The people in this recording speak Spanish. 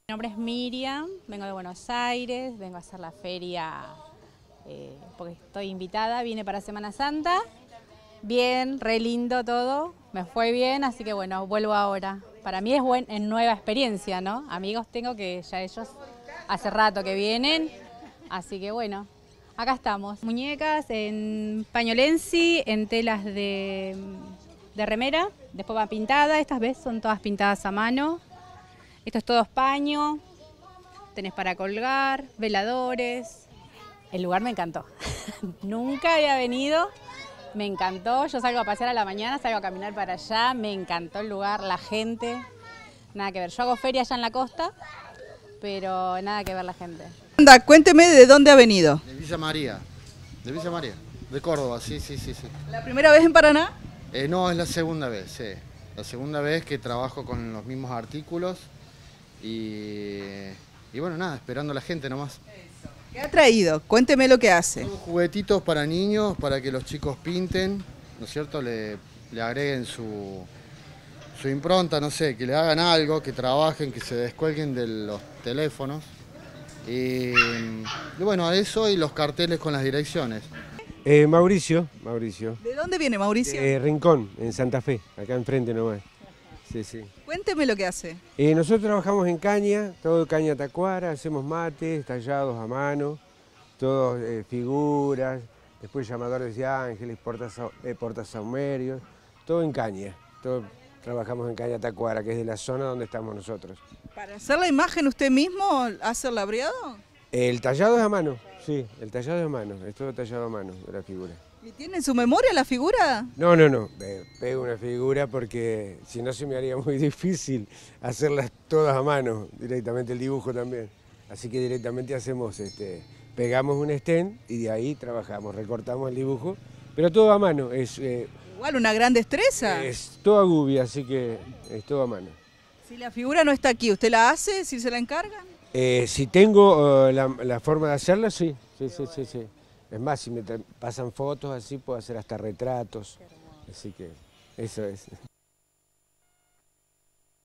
Mi nombre es Miriam, vengo de Buenos Aires, vengo a hacer la feria porque estoy invitada, vine para Semana Santa. Bien, re lindo todo, me fue bien, así que bueno, vuelvo ahora. Para mí es nueva experiencia, ¿no? Amigos tengo que ya ellos hace rato que vienen, así que bueno, acá estamos. Muñecas en pañolensi, en telas de remera, después va pintada, estas veces son todas pintadas a mano. Esto es todo paño, tenés para colgar, veladores. El lugar me encantó, nunca había venido, me encantó. Yo salgo a pasear a la mañana, salgo a caminar para allá, me encantó el lugar, la gente, nada que ver. Yo hago feria allá en la costa, pero nada que ver la gente. Anda, cuénteme de dónde ha venido. De Villa María, de Córdoba, sí. ¿La primera vez en Paraná? No, es la segunda vez, sí. La segunda vez que trabajo con los mismos artículos y bueno, nada, esperando a la gente nomás. ¿Qué ha traído? Cuénteme lo que hace. Juguetitos para niños, para que los chicos pinten, ¿no es cierto? Le agreguen su impronta, no sé, que le hagan algo, que trabajen, que se descuelguen de los teléfonos. Y bueno, eso y los carteles con las direcciones. Mauricio. ¿De dónde viene Mauricio? Rincón, en Santa Fe, acá enfrente nomás. Sí. Cuénteme lo que hace. Nosotros trabajamos en caña, todo caña tacuara, hacemos mates, tallados a mano, todos figuras, después llamadores de ángeles, portasaumerios, todo en caña. Todo trabajamos en caña tacuara, que es de la zona donde estamos nosotros. ¿Para hacer la imagen usted mismo hace el labreado? El tallado es a mano, sí, el tallado es a mano, es todo tallado a mano de la figura. ¿Y tiene en su memoria la figura? No, pego una figura porque si no se me haría muy difícil hacerlas todas a mano, directamente el dibujo también. Así que directamente hacemos, pegamos un stand y de ahí trabajamos, recortamos el dibujo, pero todo a mano. Igual una gran destreza. Es todo a gubia, así que es todo a mano. Si la figura no está aquí, ¿usted la hace? ¿Si se la encargan? Si tengo la forma de hacerla, sí. Es más, si me pasan fotos así, puedo hacer hasta retratos. Así que eso es.